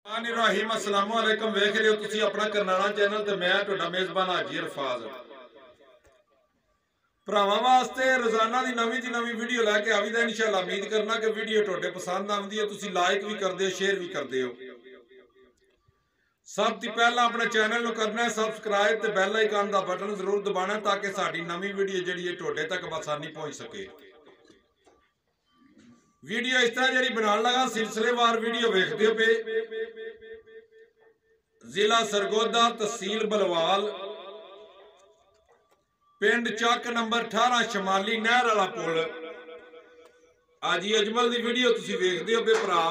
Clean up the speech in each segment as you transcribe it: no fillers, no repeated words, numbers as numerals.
रहीम अस्सलाम वालेकुम वेख रहे हो तुसी अपना करनाना चैनल ते मैं तुहाडा मेज़बान हाजी अरफाज भरावां वास्ते रोजाना दी नवी वीडियो लैके आवीदा इंशाअल्लाह। उम्मीद करना कि वीडियो तुहाडे पसंद आउंदी है, तुसी लाइक भी करदे हो, शेयर भी करदे हो। सब तो पहला अपने चैनल को करना है सबसक्राइब ते बैल आइकन दा बटन जरूर दबाना ताकि साडी नवी वीडियो जिहड़ी है तुहाडे तक आसानी पहुंच सके। वीडियो इस तरह जी बनाने लगा सिलसिलेवार वीडियो वेखते पे। जिला सरगोदा तहसील बलवाल पिंड चक नंबर 18 शमाली नहर वाला पुल हाजी अजमल की वीडियो तुसी वेखते हो पे भरा।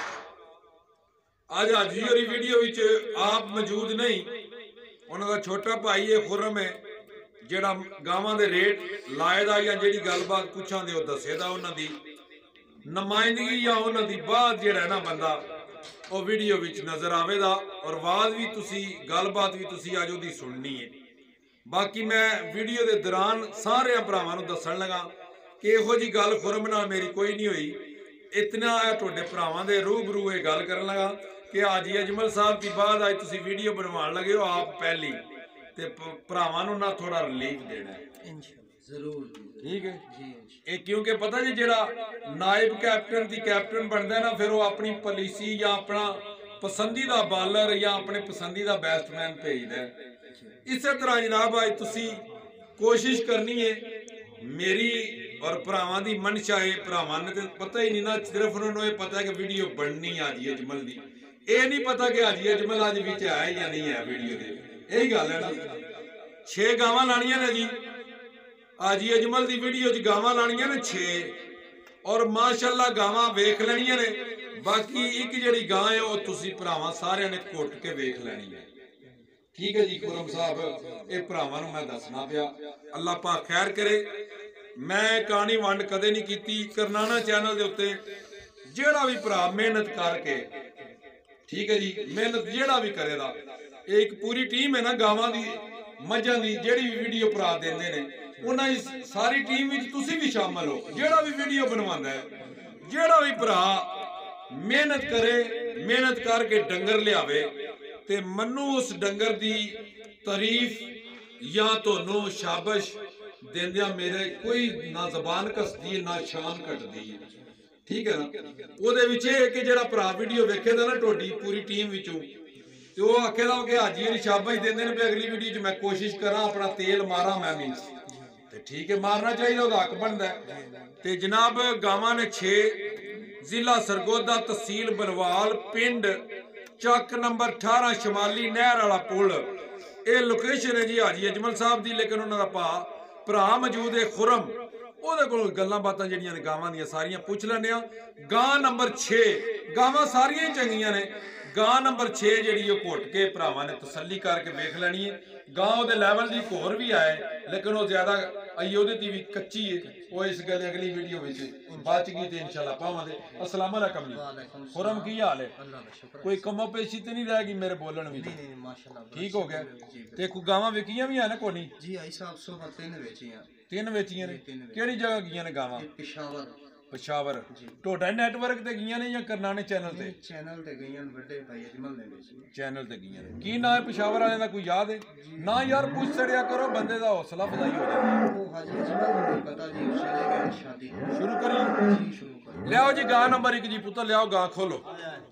अज हाजी होरी वीडियो विच आप मौजूद नहीं, उन्होंने छोटा भाई है खुरम है जिहड़ा गावां दे रेट लाए दा या जिहड़ी गलबात पुछां दे दसे दा उन्हां दी नुमाइंदगी या उन्हां दी बात जिहड़ा ना बंदा वो वीडियो विच नजर आवेगा और आवाज भी तुसी गलबात भी तुसी अज उहदी सुननी है। बाकी मैं वीडियो के दौरान सारे भरावां नूं दस्सण लगा कि इहो जी गल खुरम नाल मेरी कोई नहीं हुई। इतना तुहाडे भरावां दे रूबरू ये गल करन लगा कि हाजी अजमल साहब की बाद अज तुसी वीडियो बनवाण लगे हो आप पहली ते भरावां नूं ना थोड़ा रिलीफ देना है जरूर। ठीक है जी। क्योंकि पता जी जिहड़ा नायब कैप्टन दी कैप्टन बनता है ना फिर वो अपनी पॉलिसी या अपना पसंदीदा बॉलर या अपने पसंदीदा बैट्समैन भेजदा है। इस तरह जनाब अज तुसी कोशिश करनी है मेरी और भरावां दी मंशा है। भरावां ने तो पता ही नहीं ना, सिर्फ उन्होंने ये पता है कि वीडियो बननी हाजी अजमल दी, ये नहीं पता कि हाजी अजमल अज विच है या नहीं है वीडियो दे। यही गल है ना। 6 गावां लाणियां ने जी हाजी अजमल की वीडियो च गावां लाणियां ने 6 और माशाअल्लाह गावां वेख लैणियां ने। बाकी एक जिहड़ी गां है वो तुसी भरावां सारियां ने घुट के वेख लैणी है। ठीक है जी खुरम साहब, ये भरावां नूं मैं दसना पिया। अल्लाह पाक खैर करे। मैं कहानी वंड कदे नहीं कीती। करनाना चैनल के उत्ते जिहड़ा भी भरा मेहनत करके, ठीक है जी, मेहनत जिहड़ा भी करेगा, एक पूरी टीम है ना गावां दी मझां दी जिहड़ी भी वीडियो भरा देंदे ने उन्हां सारी टीम विच तुसी भी शामिल हो। जिहड़ा भी वीडियो बनवांदा है, जिहड़ा भी भरा मेहनत करे, मेहनत करके डंगर लियावे ते मन्नू उस डंगर दी तारीफ या तोनू शाबाश देंदिया मेरे कोई ना जबान कसदी है ना शान कटदी है। ठीक है ना। ओदे विच एह कि जिहड़ा भरा वीडियो वेखेदा ना टोडी पूरी टीम विचों ते ओह आखेदा कि हाजी होरी शाबाश देंदे ने भी अगली वीडियो च मैं कोशिश करा अपना तेल मारा मैं भी ते ठीक है मारना चाहिए, ओहदा हक बनदा है। ते जनाब गावां ने 6 जिला सरगोदा तहसील बलवाल पिंड चक नंबर 18 शमाली नहर वाला पुल ये लोकेशन है जी हाजी अजमल साहब दी। लेकिन उन्होंने भरा मौजूद है खुरम, ਉਹਦੇ ਕੋਲ ਗੱਲਾਂ ਬਾਤਾਂ ਜਿਹੜੀਆਂ ਨੇ ਗਾਵਾਂ ਦੀਆਂ ਸਾਰੀਆਂ ਪੁੱਛ ਲੈਂਦੇ ਆ। ਗਾਂ ਨੰਬਰ 6 ਗਾਵਾਂ ਸਾਰੀਆਂ ਹੀ ਚੰਗੀਆਂ ਨੇ। ਗਾਂ ਨੰਬਰ 6 ਜਿਹੜੀ ਉਹ ਘੁੱਟ ਕੇ ਭਰਾਵਾਂ ਨੇ ਤਸੱਲੀ ਕਰਕੇ ਵੇਖ ਲੈਣੀ ਹੈ। ਗਾਂ ਉਹਦੇ ਲੈਵਲ ਦੀ ਹੋਰ ਵੀ ਆਏ लेकिन वो ज्यादा आई ਉਹਦੇ ਦੀ ਵੀ ਕੱਚੀ ਹੈ। ਉਹ ਇਸ ਗੱਲ ਅਗਲੀ ਵੀਡੀਓ ਵਿੱਚ ਬਚ ਗਈ ਤੇ ਇਨਸ਼ਾਅੱਲਾ ਪਾਵਾਂਗੇ। अस्सलाम वालेकुम जी। खुरम की हाल है? अल्लाह का शुक्र। कोई कमो पेशी तो नहीं रहेगी मेरे बोलन में? नहीं माशाल्लाह ठीक हो गया। ते कोई गावां विकियां भी है ना कोनी? जी आई साहब सुबह 3 वेचियां। 3 वेचियां ने केड़ी जगह गईयां ने गावां? पेशावर। पेशावर टोडा नेटवर्क ते गईयां ने या करनाने चैनल ते? चैनल ते गईयां बड़े भाई अजमल ने वेची चैनल ते गईयां ने। की ना है पेशावर वाले दा कोई याद है ना? यार पूछ छड़िया करो बंदे दा हौसला अफजाई हो जाए। वो हाजी अजमल को पता जी चले गए शादी शुरू करी जी शुरू कर लियाओ जी। गां नंबर 1 जी पुत्र लियाओ गां खोलो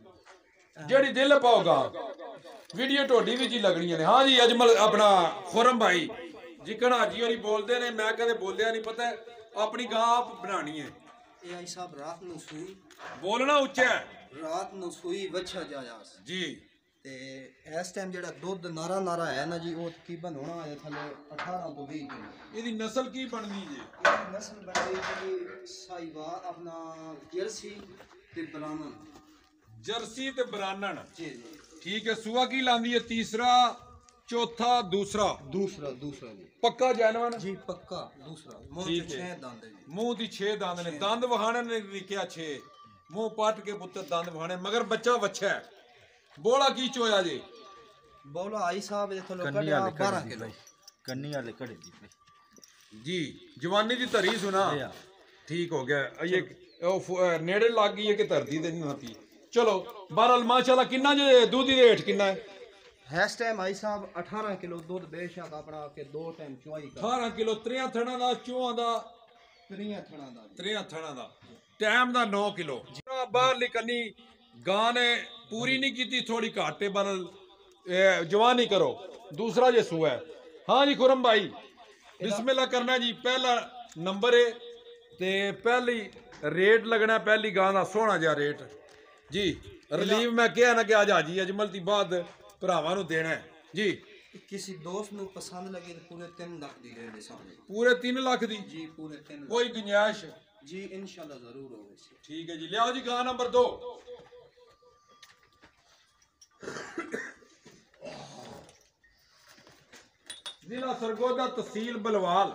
जेड़ी दिल पाओ गां वीडियो टोडी विच ही लगनी है। हां जी अजमल अपना खुरम भाई जिकन हाजी होरी बोलते ने मैं कदे बोलिया नहीं। पता अपनी गां आप बनानी है। आई साहब रात नु सुई बोलना उच्चा है। रात नु सुई वछा जाया जी ते इस टाइम जेड़ा दूध नारा नारा है ना जी वो तकरीबन होना है थले 18 तो 20 किलो। इदी नस्ल की बननी जी? नस्ल बनदी जी साहिवाल अपना जर्सी ते ब्राह्मण। जर्सी ते ब्राह्मण जी जी ठीक है। सुआ की लांदी है? तीसरा चौथा दूसरा? दूसरा दूसरा जी पक्का जानवर जी? पक्का दूसरा। मुंह के 6 दांत है जी। मुंह दी 6 दांत ने। दंद वहाने ने लिखिया 6 मुंह पट के पुत्र दंद वहाने मगर बच्चा वच्छा है। बोला की चोया जी? बोला आई साहब ये थलो कड़िया 12 किलो कन्नी वाले कड़े दी जी। जवानी दी धरी सुना ठीक हो गया। ये नेड़े लग गई है कि धरती ते नहीं आती चलो बहरहाल माशाल्लाह किन्ना जे दूध दी रेट किन्ना है इस टाइम भाई साहब 18 किलो दूध बेशक अपना के 2 टाइम चुआई कर 18 किलो त्रिया थणा दा चौहां दा त्रियां थणा दा जी। त्रिया थणा दा टाइम दा 9 किलो बाहरली कन्नी गां ने पूरी नहीं की थोड़ी घट है बहरहाल जवानी करो दूसरा जे सूआ है। हाँ जी खुरम भाई बिस्मिल्लाह करना जी पहला नंबर है ते पहली रेट लगना पहली गां दा सोहना जा रेट जी रिलीव मैं कहा ना कि आज हाजी अजमल दी बाद भरावां नूं देना है जी किसी दोस्त ਨੂੰ ਪਸੰਦ ਲੱਗੇ ਤਾਂ ਪੂਰੇ 3 ਲੱਖ ਦੀ ਦੇ ਦੇ ਸਾਹਮਣੇ पूरे 3 लाख दी जी पूरे 3 लाख कोई गुंजाइश जी इंशाल्लाह जरूर होगी। ठीक है जी लियाओ जी गां नंबर 2 जिला सरगोदा तहसील बलवाल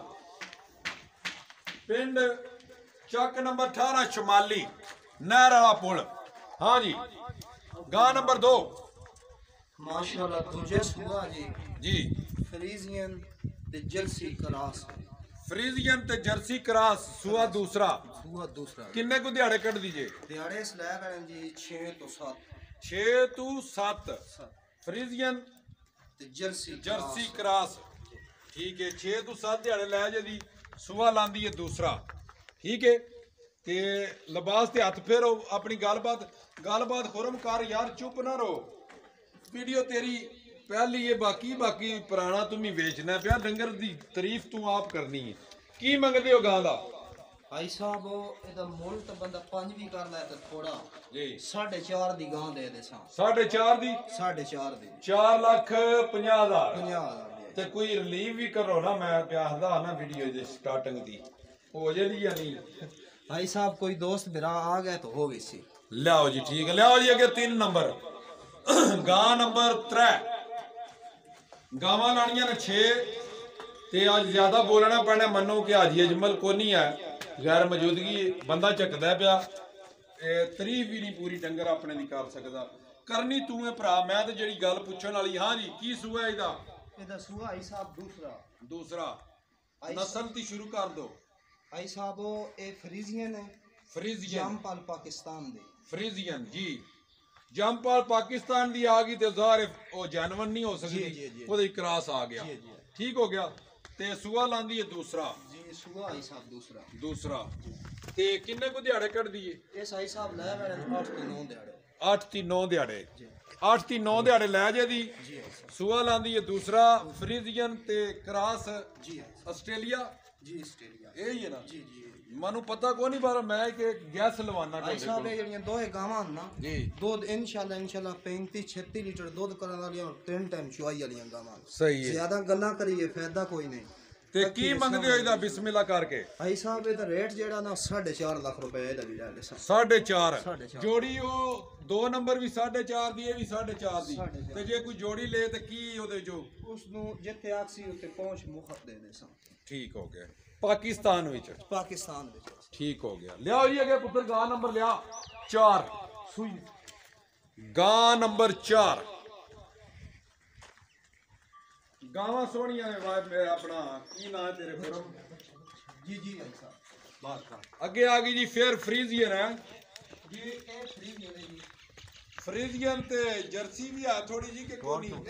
पिंड चक नंबर 18 शमाली नहर वाला पुल। हाँ जी गां नंबर 2 माशाल्लाह तुझे सुबह जी जी फ्रीजियन ते जर्सी क्रास फ्रीजियन ते जर्सी क्रॉस सुआ दूसरा सुबह दूसरा किन्ने को दिहाड़े कट दीजिए दिहाड़े स्लैब करें जी 6 तो 7 6 to 7 फ्रीजियन ते जर्सी जर्सी क्रॉस ठीक है 6 to 7 दिहाड़े लै जी सुबह लांदी है दूसरा ठीक है ते लिबास ते हथ फेरो अपनी गलबात खुरम कर यार चुप ना रहो वीडियो तेरी पहली है बाकी पुराना तुम ही बेचना पिया डंगर दी तारीफ तू आप करनी है की मंगदे हो गां दा भाई साहब ਇਹਦਾ ਮੁੱਲ ਤਾਂ ਬੰਦਾ 5 ਵੀ ਕਰਨਾ ਹੈ ਤਾਂ ਥੋੜਾ जी 4.5 ਦੀ ਗਾਂ ਦੇ ਦੇ ਸਾਂ 4.5 दी 4.5 ਦੀ 4,50,000 50,000 ਦੀ ਤੇ ਕੋਈ ਰਿਲੀਵ ਵੀ ਕਰੋ ਨਾ ਮੈਂ ਪਿਆਸਦਾ ਨਾ ਵੀਡੀਓ ਦੇ ਸਟਾਰਟਿੰਗ ਦੀ ਹੋ ਜੇਦੀ ਜਾਂ नहीं भाई साहब कोई दोस्त मेरा आ गया तो हो गई सी ਲਿਆਓ ਜੀ ਠੀਕ ਹੈ ਲਿਆਓ ਜੀ ਅੱਗੇ 3 ਨੰਬਰ ਗਾਂ ਨੰਬਰ 3 ਗਾਵਾਂ ਲਾਣੀਆਂ ਨੇ 6 ਤੇ ਅੱਜ ਜ਼ਿਆਦਾ ਬੋਲਣਾ ਪੈਣਾ ਮੰਨੋ ਕਿ ਹਾਜੀ ਅਜਮਲ ਕੋ ਨਹੀਂ ਹੈ ਗੈਰ ਮੌਜੂਦਗੀ ਬੰਦਾ ਝੱਕਦਾ ਪਿਆ ਤਾਰੀਫ ਵੀ ਨਹੀਂ ਪੂਰੀ ਡੰਗਰ ਆਪਣੇ ਦੀ ਕਰ ਸਕਦਾ ਕਰਨੀ ਤੂੰ ਹੈ ਭਰਾ ਮੈਂ ਤੇ ਜਿਹੜੀ ਗੱਲ ਪੁੱਛਣ ਵਾਲੀ ਹਾਂ ਜੀ ਕੀ ਸੂਆ ਇਹਦਾ सूआ भाई साहब दूसरा नस्ल ती शुरू कर दो भाई साहब ये फ्रीजियन है फ्रीजियन जामपाल पाकिस्तान दे फ्रीजियन जी जमपाल पाकिस्तान दी आ गई ते ज़ाहिर ओ जानवर नहीं हो सकती जी। ओदे क्रॉस आ गया जी। ठीक हो गया ते सुआ लांदी है दूसरा जी सूआ भाई साहब दूसरा ते किन्ने को दिहाड़े कट दिए इस भाई साहब ले मैंने 8 ते 9 दिहाड़े 8 ती 9 दिहाड़े 8 ती 9 दिहाड़े लै जे दी सुआ लांदी है दूसरा फ्रीजियन ते क्रॉस जी ऑस्ट्रेलिया जी ऑस्ट्रेलिया यही है ना जी मानू पता को नहीं पर मैं एक गैस लवाना भाई साहब ये ਜਿਹੜੀਆਂ ਦੋਏ ਗਾਵਾਂ ਨਾ जी ਦੁੱਧ ਇਨਸ਼ਾਅੱਲਾ 35 36 ਲੀਟਰ ਦੁੱਧ ਕਰਨ ਵਾਲੀਆਂ 3 ਟਾਈਮ ਚੁਆਈ ਵਾਲੀਆਂ ਗਾਵਾਂ सही है ਜ਼ਿਆਦਾ ਗੱਲਾਂ ਕਰੀਏ ਫਾਇਦਾ ਕੋਈ ਨਹੀਂ ਤੇ ਕੀ ਮੰਗਦੇ ਹੋ ਇਹਦਾ ਬਿਸਮਿਲ੍ਲਾ ਕਰਕੇ ਭਾਈ ਸਾਹਿਬ ਇਹਦਾ ਰੇਟ ਜਿਹੜਾ ਨਾ 4.5 ਲੱਖ ਰੁਪਏ ਇਹਦਾ ਵੀ ਲੈ ਲੈ 4.5 ਜੋੜੀ ਉਹ 2 ਨੰਬਰ ਵੀ 4.5 ਦੀ ਇਹ ਵੀ 4.5 ਦੀ 4.5 ਤੇ ਜੇ ਕੋਈ ਜੋੜੀ ਲੇ ਤੇ ਕੀ ਉਹਦੇ ਚੋਂ ਉਸ ਨੂੰ ਜਿੱਥੇ ਆਖਸੀ ਉੱਤੇ ਪਹੁੰਚ ਮੁਫਤ ਦੇ ਦੇ ਸਾਂ ਠੀਕ ਹੋ ਗਿਆ ਪਾਕਿਸਤਾਨ ਵਿੱਚ ਪਾਕਿਸਤਾਨ ਵਿੱਚ ਠੀਕ ਹੋ ਗਿਆ ਲਿਆਓ ਜੀ ਅੱਗੇ ਪੁੱਤਰ ਗਾਂ ਨੰਬਰ ਲਿਆ 4 ਸੂਈ ਗਾਂ ਨੰਬਰ 4 ਗਾਵਾਂ ਸੋਹਣੀਆਂ ਨੇ ਵਾਹ ਮੇਰੇ ਆਪਣਾ ਕੀ ਨਾਂ ਹੈ ਤੇਰੇ ਫਰਮ जी जी भाई साहब बादशाह ਅੱਗੇ ਆ ਗਈ ਜੀ ਫੇਰ ਫਰੀਜ਼ੀਅਨ ਹੈ ये ए फ्रीजियन है जी ਫਰੀਜ਼ੀਅਨ ਤੇ ਜਰਸੀ ਵੀ ਆ ਥੋੜੀ ਜੀ ਕਿ ਕੋਈ ਨਹੀਂ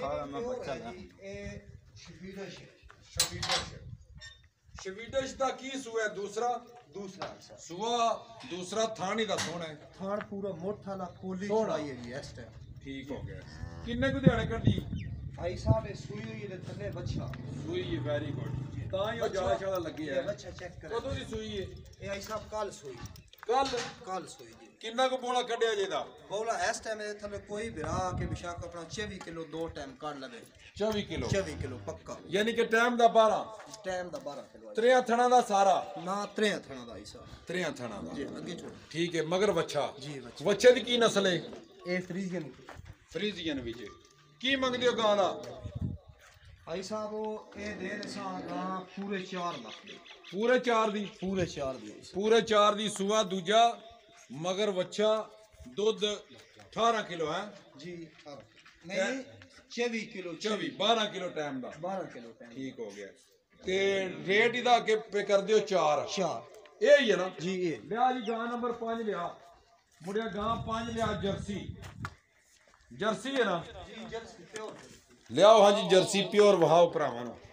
ਸ਼ਵੀਡਸ਼ ਦਾ ਕੀ ਸੂਆ ਦੂਸਰਾ ਸੂਆ ਦੂਸਰਾ ਥਾਣੀ ਦਾ ਸੋਹਣਾ ਹੈ थान पूरा मोटा ला कोली सोना। चढ़ाई है जी इस टाइम ਠੀਕ ਹੋ ਗਿਆ ਕਿੰਨੇ ਕੁ ਦਿਹਾੜੇ ਕੱਢੀ भाई साहब ये सुई हुई है थल्ले बच्चा ਸੂਈ ਹੈ ਵੈਰੀ ਗੁੱਡ ਤਾਂ ਹੀ ਉਹ ਜਿਆਦਾ ਛਾਲਾ ਲੱਗੀ ये ਹੈ बच्चा चेक कर ਕਦੋਂ ਦੀ ਸੂਈ ਹੈ ये भाई साहब कल सुई ਕੱਲ सुई जी ਕਿੰਨਾ ਕੁ ਬੋਲਾ ਕੱਢਿਆ ਜੇ ਦਾ बोला इस टाइम ये थल्ले कोई बिरा के बिशाक अपना 24 किलो 2 टाइम काट लवे 24 ਕਿਲੋ 24 किलो पक्का ਯਾਨੀ ਕਿ ਟਾਈਮ ਦਾ 12 टाइम दा 12 किलो ਤਰਿਆ ਥਣਾ ਦਾ ਸਾਰਾ ना त्रे थना दा भाई साहब ਤਰਿਆ ਥਣਾ ਦਾ जी आगे छोड़ ਠੀਕ ਹੈ ਮਗਰ ਵੱਛਾ जी बच्चा ਵੱਛੇ ਦੀ ਕੀ ਨਸਲ ਹੈ ए फ्रीजियन ਫਰੀਜ਼ੀਅਨ ਵਿੱਚ ਕੀ ਮੰਗਦੇ ਹੋ ਗਾਂ ਦਾ भाई साहब वो ए दे दसा गां पूरे 4 लाख दे ਪੂਰੇ 4 ਦੀ पूरे 4 दी ਪੂਰੇ 4 ਦੀ ਸੂਆ ਦੂਜਾ ਮਗਰ ਵੱਛਾ ਦੁੱਧ 18 ਕਿਲੋ ਹੈ जी नहीं 24 किलो 24 12 ਕਿਲੋ ਟਾਈਮ ਦਾ 12 किलो टाइम ਠੀਕ ਹੋ ਗਿਆ ਤੇ ਰੇਟ ਇਹਦਾ ਅੱਗੇ ਪੇ ਕਰ ਦਿਓ 4 4 ਇਹ ਹੀ ਹੈ ਨਾ जी ये ਲਿਆ ਜੀ ਗਾਂ ਨੰਬਰ 5 ਲਿਆ मुड़िया गां 5 लिया जर्सी जर्सी है ना जी जर्सी प्योर लियाओ हाँ जी जर्सी प्योर वहाओ भरावां नूं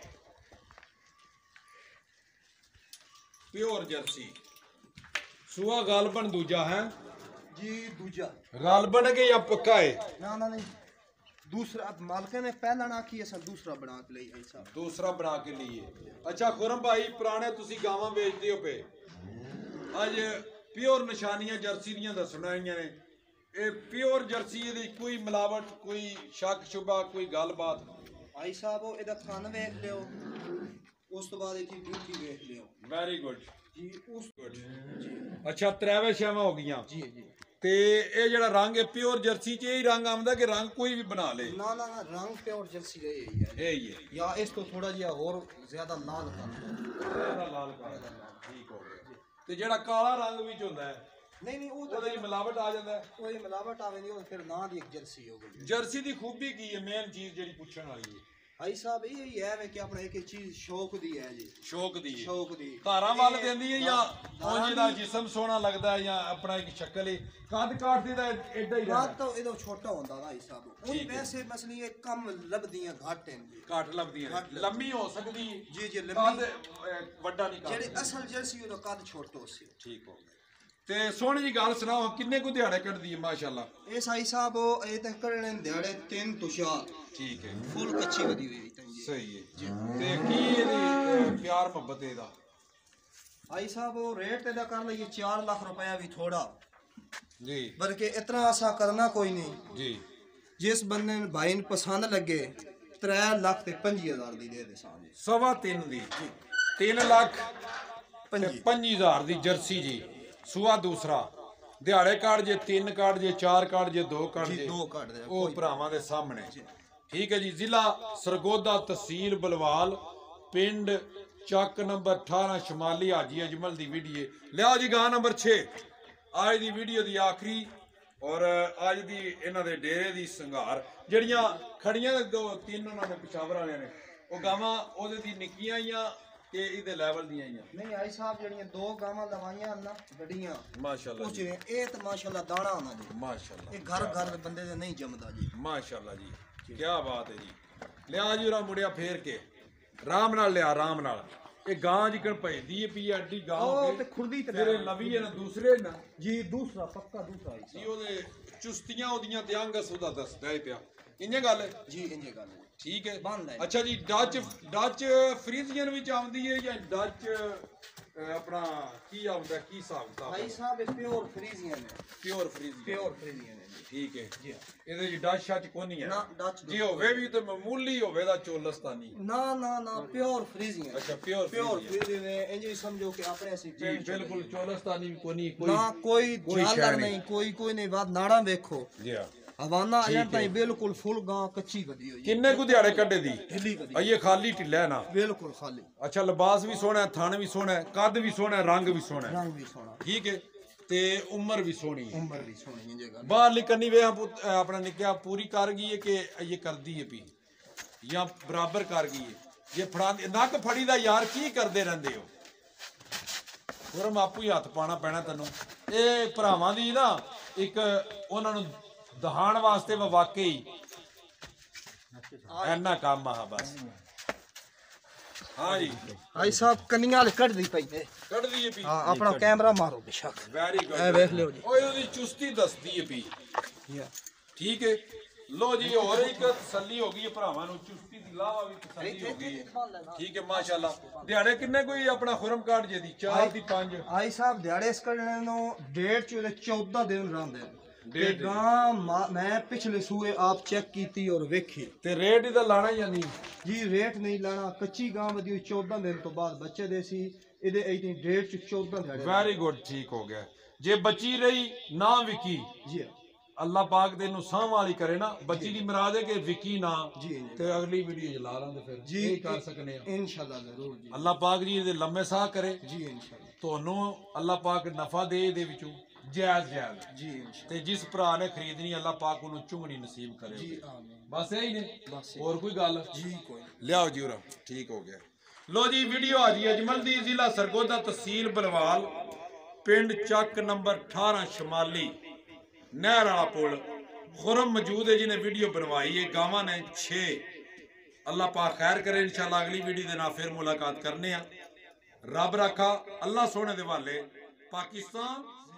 प्योर जर्सी सुआ गालबन दूजा है जी दूजा गालबन है कि या पक्का है ना ना नहीं दूसरा मालके ने पहला ना की असल दूसरा बना के ਲਈ ਭਾਈ ਸਾਹਿਬ दूसरा बना के लिए अच्छा खुरम भाई पुराने तुसी गावां बेचदे हो पे अज प्योर निशानियां जर्सी ਦੀਆਂ ਦੱਸਣਾ ਆਈਆਂ ਨੇ ਇਹ प्योर जर्सी ਇਹਦੀ ਕੋਈ ਮਿਲਾਵਟ ਕੋਈ ਸ਼ੱਕ ਸ਼ੁਬਾ ਕੋਈ ਗੱਲਬਾਤ ਭਾਈ ਸਾਹਿਬ ਉਹ ਇਹਦਾ ਥਣ ਵੇਖ ਲਿਓ ਉਸ ਤੋਂ ਬਾਅਦ ਇਹਦੀ ਡਿਊਟੀ ਵੇਖ ਲਿਓ ਵੈਰੀ ਗੁੱਡ ਜੀ ਉਸ ਗੁੱਡ ਅੱਛਾ ਤਰਾਵੇ ਸ਼ਾਵਾਂ ਹੋ ਗਈਆਂ ਜੀ ਜੀ ਤੇ ਇਹ ਜਿਹੜਾ ਰੰਗ ਹੈ ਪਿਓਰ ਜਰਸੀ ਚ ਇਹ ਰੰਗ ਆਉਂਦਾ ਕਿ ਰੰਗ ਕੋਈ ਵੀ ਬਣਾ ਲੇ ਨਾ ਨਾ ਨਾ ਰੰਗ ਪਿਓਰ ਜਰਸੀ ਦਾ ਹੀ ਹੈ ਇਹ ਹੀ ਹੈ ਜਾਂ ਇਸ ਤੋਂ ਥੋੜਾ ਜਿਹਾ ਹੋਰ ਜ਼ਿਆਦਾ ਲਾਲ ਕਰ ਇਹਦਾ ਲਾਲ ਕਾਲਾ ਠੀਕ ਹੋ ਗਿਆ ਤੇ ਜਿਹੜਾ ਕਾਲਾ ਰੰਗ ਵਿੱਚ ਹੁੰਦਾ ਹੈ ਨਹੀਂ ਉਹ ਉਹਦੇ ਵਿੱਚ ਮਿਲਾਵਟ ਆ ਜਾਂਦਾ ਹੈ ਕੋਈ ਮਿਲਾਵਟ ਆਵੇ ਨਹੀਂ ਉਹ ਫਿਰ ਨਾਂ ਦੀ ਇੱਕ ਜਰਸੀ ਹੋ ਗਈ ਜਰਸੀ ਦੀ ਖੂਬੀ ਕੀ ਹੈ ਮੇਨ ਚੀਜ਼ ਜਿਹੜੀ ਪੁੱਛਣ ਵਾਲੀ ਹੈ ਭਾਈ ਸਾਹਿਬ ਇਹ ਹੀ ਹੈ ਕਿ ਆਪਣਾ ਇੱਕ ਚੀਜ਼ ਸ਼ੌਕ ਦੀ ਹੈ ਜੀ ਸ਼ੌਕ ਦੀ ਹੈ ਸ਼ੌਕ ਦੀ ਧਾਰਾਂ ਵੱਲ ਦਿੰਦੀ ਹੈ ਜਾਂ ਉਂਝ ਦਾ ਜਿਸਮ ਸੋਹਣਾ ਲੱਗਦਾ ਹੈ ਜਾਂ ਆਪਣਾ ਇੱਕ ਸ਼ਕਲ ਹੈ ਕੱਦ ਕਾਟਦੀ ਦਾ ਐਡਾ ਹੀ ਰਾਤ ਰਹਿੰਦਾ ਤੋਂ ਇਹਦਾ ਛੋਟਾ ਹੁੰਦਾ ਨਾ ਭਾਈ ਸਾਹਿਬ ਉਹ ਵੈਸੇ ਮਸਲੀ ਇਹ ਕਮ ਲੱਭਦੀਆਂ ਘੱਟ ਹਨ ਜੀ ਘੱਟ ਲੱਭਦੀਆਂ ਨੇ ਲੰਮੀ ਹੋ ਸਕਦੀ ਹੈ ਜੀ ਜੀ ਕੱਦ ਲੰਮੀ ਵੱਡਾ ਨਹੀਂ ਕਰ ਜਿਹੜੇ ਅਸਲ ਜਰਸੀ ਉਹਦਾ ਕੱਦ ਛੋਟਾ ਸੀ ਠੀਕ ਹੋ ਗਿਆ ਤੇ ਸੋਹਣੀ ਜੀ ਗੱਲ ਸੁਣਾਓ ਕਿੰਨੇ ਕੁ ਦਿਹਾੜੇ ਕੱਢਦੀ ਹੈ ਮਾਸ਼ਾਅੱਲਾ ਇਹ ਸਾਈ ਸਾਹਿਬ ਇਹ ਤਾਂ ਕਰਨੇ ਦਿਹਾੜੇ 3 ਤੋਂ 4 ਠੀਕ ਹੈ ਫੁੱਲ ਕੱਚੀ ਵਧੀ ਹੋਈ ਤਾਂ ਜੀ ਸਹੀ ਹੈ ਤੇ ਕੀ ਇਹਦੀ ਪਿਆਰ ਮੁਹੱਬਤ ਇਹਦਾ ਭਾਈ ਸਾਹਿਬ ਉਹ ਰੇਟ ਇਹਦਾ ਕਰ ਲਈਏ 4 ਲੱਖ ਰੁਪਇਆ ਵੀ ਥੋੜਾ ਜੀ ਬਲਕਿ ਇਤਨਾ ਆਸਾ ਕਰਨਾ ਕੋਈ ਨਹੀਂ ਜੀ ਜਿਸ ਬੰਦੇ ਨੂੰ ਭਾਈ ਨੂੰ ਪਸੰਦ ਲੱਗੇ 3 ਲੱਖ ਤੇ 5000 ਦੀ ਦੇ ਦੇ ਸਾਂਝੇ 3.5 ਦੀ 3 ਲੱਖ 5000 ਦੀ ਜਰਸੀ ਜੀ ਸੂਆ ਦੂਸਰਾ ਦਿਹਾੜੇ ਕਾਰਡ ਜੇ 3 ਕਾਰਡ ਜੇ 4 ਕਾਰਡ ਜੇ 2 ਕਾਰਡ ਜੇ 2 ਕੱਢ ਦੇ ਉਹ ਭਰਾਵਾਂ ਦੇ ਸਾਹਮਣੇ ਠੀਕ ਹੈ ਜੀ ਜ਼ਿਲ੍ਹਾ ਸਰਗੋਦਾ ਤਹਿਸੀਲ ਬਲਵਾਲ ਪਿੰਡ ਚੱਕ ਨੰਬਰ 18 ਸ਼ਮਾਲੀ ਹਾਜੀ ਅਜਮਲ ਦੀ ਵੀਡੀਓ ਲਿਆਓ ਜੀ ਗਾਂ ਨੰਬਰ 6 ਅੱਜ ਦੀ ਵੀਡੀਓ ਦੀ ਆਖਰੀ ਔਰ ਅੱਜ ਦੀ ਇਹਨਾਂ ਦੇ ਡੇਰੇ ਦੀ ਸੰਘਾਰ ਜਿਹੜੀਆਂ ਖੜੀਆਂ 2-3 ਉਹਨਾਂ ਨੇ ਪਿਸ਼ਾਵਰ ਵਾਲਿਆਂ ਨੇ ਉਹ ਗਾਵਾਂ ਉਹਦੇ ਦੀ ਨਿੱਕੀਆਂ ਆਈਆਂ ਕਿ ਇਹਦੇ ਲੈਵਲ ਦੀਆਂ ਆਈਆਂ ਨਹੀਂ ਆਈ ਸਾਹਿਬ ਜਿਹੜੀਆਂ 2 ਗਾਵਾਂ ਲਵਾਈਆਂ ਨਾ ਗੱਡੀਆਂ ਮਾਸ਼ਾਅੱਲਾ ਉਹ ਜਿਵੇਂ ਇਹ ਤਾਂ ਮਾਸ਼ਾਅੱਲਾ ਦਾਣਾ ਉਹਨਾਂ ਦੇ ਮਾਸ਼ਾਅੱਲਾ ਇਹ ਘਰ ਦੇ ਬੰਦੇ ਦੇ ਨਹੀਂ ਜੰਮਦਾ ਜੀ ਮਾਸ਼ਾਅੱਲਾ ਜੀ ਕੀ ਬਾਤ ਹੈ ਜੀ ਲਿਆ ਜੀ ਉਹਰਾ ਮੁੜਿਆ ਫੇਰ ਕੇ ਆਰਾਮ ਨਾਲ ਲਿਆ ਆਰਾਮ ਨਾਲ ਇਹ ਗਾਂ ਜਿਕਣ ਭੇਜਦੀ ਹੈ ਪੀ ਐਡੀ ਗਾਂ ਉਹ ਤੇ ਖੁਰਦੀ ਤੇ ਤੇਰੇ ਨਵੀ ਹੈ ਨਾ ਦੂਸਰੇ ਨਾ ਜੀ ਦੂਸਰਾ ਪੱਕਾ ਦੂਸਰਾ ਜੀ ਉਹਦੇ ਚੁਸਤੀਆਂ ਉਹਦੀਆਂ ਤੇ ਅੰਗਸ ਉਹਦਾ ਦੱਸਦਾ ਹੀ ਪਿਆ ਇੰਨੇ ਗੱਲ ਹੈ ਜੀ ਇੰਜੇ ਗੱਲ ਠੀਕ ਹੈ ਬੰਦ ਹੈ ਅੱਛਾ ਜੀ ਡੱਚ ਫਰੀਜ਼ੀਅਨ ਵਿੱਚ ਆਉਂਦੀ ਹੈ ਜਾਂ ਡੱਚ ਆਪਣਾ ਕੀ ਆਉਂਦਾ ਕੀ ਹਿਸਾਬ ਕਿਤਾਬ ਭਾਈ ਸਾਹਿਬ ਇਹ ਪਿਓਰ ਫਰੀਜ਼ੀਅਨ ਹੈ ਪਿਓਰ ਫਰੀਜ਼ੀਅਨ ਪਿਓਰ ਫਰੀਜ਼ੀਅਨ ਹੈ ਜੀ ਠੀਕ ਹੈ ਜੀ ਇਹਦੇ ਜੀ ਡੱਚ ਸ਼ੱਚ ਕੋਈ ਨਹੀਂ ਹੈ ਨਾ ਡੱਚ ਜੀ ਹੋਵੇ ਵੀ ਤੇ ਮਾਮੂਲੀ ਹੋਵੇ ਦਾ ਚੋਲਸਤਾਨੀ ਨਾ ਨਾ ਨਾ ਪਿਓਰ ਫਰੀਜ਼ੀਅਨ ਅੱਛਾ ਪਿਓਰ ਫਰੀਜ਼ੀਅਨ ਹੈ ਇੰਜੇ ਸਮਝੋ ਕਿ ਆਪਣੇ ਅਸੀਂ ਜੀ ਬਿਲਕੁਲ ਚੋਲਸਤਾਨੀ ਵੀ ਕੋਈ ਨਹੀਂ ਨਾ ਕੋਈ ਜਾਲਰ ਨਹੀਂ ਕੋਈ ਨਹੀਂ ਬਾਤ ਨਾੜਾ ਵੇਖੋ ਜੀ ਹਾਂ ਹਵਾਨਾ ਆਇਆ ਤਾਂ ਬਿਲਕੁਲ ਫੁੱਲ ਗਾਂ ਕੱਚੀ ਵਧੀ ਹੋਈ ਕਿੰਨੇ ਕੁ ਦਿਹਾੜੇ ਕੱਢੇ ਦੀ ਢਿੱਲੀ ਵਧੀ ਅਈਏ ਖਾਲੀ ਢਿੱਲਾ ਨਾ ਬਿਲਕੁਲ ਖਾਲੀ ਅੱਛਾ ਲਿਬਾਸ ਵੀ ਸੋਹਣਾ ਹੈ ਥਣ ਵੀ ਸੋਹਣਾ ਹੈ ਕੱਦ ਵੀ ਸੋਹਣਾ ਹੈ ਰੰਗ ਵੀ ਸੋਹਣਾ ਹੈ ਰੰਗ ਵੀ ਸੋਹਣਾ ਠੀਕ ਹੈ ਤੇ ਉਮਰ ਵੀ ਸੋਹਣੀ ਹੈ ਉਮਰ ਵੀ ਸੋਹਣੀ ਇੰਜੇ ਗੱਲ ਬਾਹਰ ਲਿਕਣੀ ਵੇ ਆਪਣਾ ਨਿੱਕਿਆ ਪੂਰੀ ਕਰ ਗਈ ਹੈ ਕਿ ਇਹ ਕਰਦੀ ਹੈ ਪੀ ਜਾਂ ਬਰਾਬਰ ਕਰ ਗਈ ਹੈ ਜੇ ਫੜਾ ਨੱਕ ਫੜੀ ਦਾ ਯਾਰ ਕੀ ਕਰਦੇ ਰਹਿੰਦੇ ਹੋ ਗੁਰਮ ਆਪੂ ਹੀ ਹੱਥ ਪਾਣਾ ਪੈਣਾ ਤੈਨੂੰ ਇਹ ਭਰਾਵਾਂ ਦੀ ਨਾ ਇੱਕ ਉਹਨਾਂ ਨੂੰ ਦਹਾਣ ਵਾਸਤੇ ਵਾਕਈ ਐਨਾ ਕੰਮ ਆ ਬਸ ਹਾਂ ਜੀ ਭਾਈ ਸਾਹਿਬ ਕੰਨੀਆਂ ਵਾਲੇ ਕੱਢਦੀ ਪਈ ਨੇ ਕੱਢਦੀ ਹੈ ਪੀ ਹਾਂ ਆਪਣਾ ਕੈਮਰਾ ਮਾਰੋ ਬੇਸ਼ੱਕ ਵੈਰੀ ਗੁੱਡ ਇਹ ਵੇਖ ਲਿਓ ਜੀ ਓਏ ਉਹਦੀ ਚੁਸਤੀ ਦੱਸਦੀ ਹੈ ਪੀ ਠੀਕ ਹੈ ਲੋ ਜੀ ਹੋਰ ਇੱਕ ਤਸੱਲੀ ਹੋ ਗਈ ਹੈ ਭਰਾਵਾਂ ਨੂੰ ਚੁਸਤੀ ਦੀ ਲਾਵਾ ਵੀ ਤਸੱਲੀ ਹੋ ਗਈ ਹੈ ਠੀਕ ਹੈ ਮਾਸ਼ਾਅੱਲਾ ਦਿਹਾੜੇ ਕਿੰਨੇ ਕੋਈ ਆਪਣਾ ਖੁਰਮ ਕਾਰਡ ਜੇ ਦੀ 4 ਦੀ 5 ਭਾਈ ਸਾਹਿਬ ਦਿਹਾੜੇ ਇਸ ਕੱਢਣੇ ਨੂੰ ਡੇਟ ਚ ਉਹਦੇ 14 ਦਿਨ ਰਹਿੰਦੇ ਨੇ ਗਾਂ ਮੈਂ ਪਿਛਲੇ ਸੂਏ ਆਪ ਚੈੱਕ ਕੀਤੀ ਔਰ ਵੇਖੀ ਤੇ ਰੇਟ ਇਹਦਾ ਲਾਣਾ ਜਾਂ ਨਹੀਂ ਜੀ ਰੇਟ ਨਹੀਂ ਲਾਣਾ ਕੱਚੀ ਗਾਂ ਵਧੀ ਹੋਈ 14 ਦਿਨ ਤੋਂ ਬਾਅਦ ਬੱਚੇ ਦੇ ਸੀ ਇਹਦੇ ਇਤਨੀ ਡੇਟ ਚ 14 ਦਿਹਾੜੇ ਵੈਰੀ ਗੁੱਡ ਠੀਕ ਹੋ ਗਿਆ ਜੇ ਬੱਚੀ ਰਹੀ ਨਾ ਵਿਕੀ ਜੀ ਅੱਲਾਹ ਪਾਕ ਦੇ ਨੂੰ ਸਾਂਭ ਵਾਲੀ ਕਰੇ ਨਾ ਬੱਚੀ ਦੀ ਮੁਰਾਦ ਹੈ ਕਿ ਵਿਕੀ ਨਾ ਜੀ ਤੇ ਅਗਲੀ ਵੀਡੀਓ ਚ ਲਾ ਲਾਂਗੇ ਫਿਰ ਜੀ ਇਹ ਕਰ ਸਕਨੇ ਆ ਇਨਸ਼ਾਅੱਲਾ ਜ਼ਰੂਰ ਜੀ ਅੱਲਾਹ ਪਾਕ ਜੀ ਇਹਦੇ ਲੰਮੇ ਸਾਹ ਕਰੇ ਜੀ ਇਨਸ਼ਾਅੱਲਾ ਤੁਹਾਨੂੰ ਅੱਲਾਹ ਪਾਕ ਨਫਾ ਦੇ ਇਹਦੇ ਵਿੱਚੋਂ ਜਾਇਜ਼ ਜੀ ਇਨਸ਼ਾਅੱਲਾ ਤੇ ਜਿਸ ਭਰਾ ਨੇ ਖਰੀਦਣੀ ਅੱਲਾਹ ਪਾਕ ਉਹਨੂੰ ਚੁੰਗਣੀ ਨਸੀਬ ਕਰੇ ਜੀ ਆਮੀਨ ਬਸ ਇਹੀ ਨੇ ਬਸ ਹੋਰ ਕੋਈ ਗੱਲ ਜੀ ਕੋਈ ਲਿਆਓ ਜੀ ਉਰਾ ਠੀਕ ਹੋ ਗਿਆ ਲੋ ਜੀ ਵੀਡੀਓ ਆ ਜੀ ਅਜਮਲ ਦੀ ਜ਼ਿਲ੍ਹਾ ਸਰਗੋਦਾ ਤਹਿਸੀਲ ਬਲਵਾਲ ਪਿੰਡ ਚੱਕ ਨੰਬਰ 18 ਸ਼ਮਾਲੀ नहर वाला पुल खुरम मौजूद है जिन्हें वीडियो बनवाई है, गावां ने 6। अल्लाह पाक खैर करे, इंशाल्लाह अगली वीडियो दे नाल फिर मुलाकात करने आ। रब रखा, अल्लाह सोने दे वाले। पाकिस्तान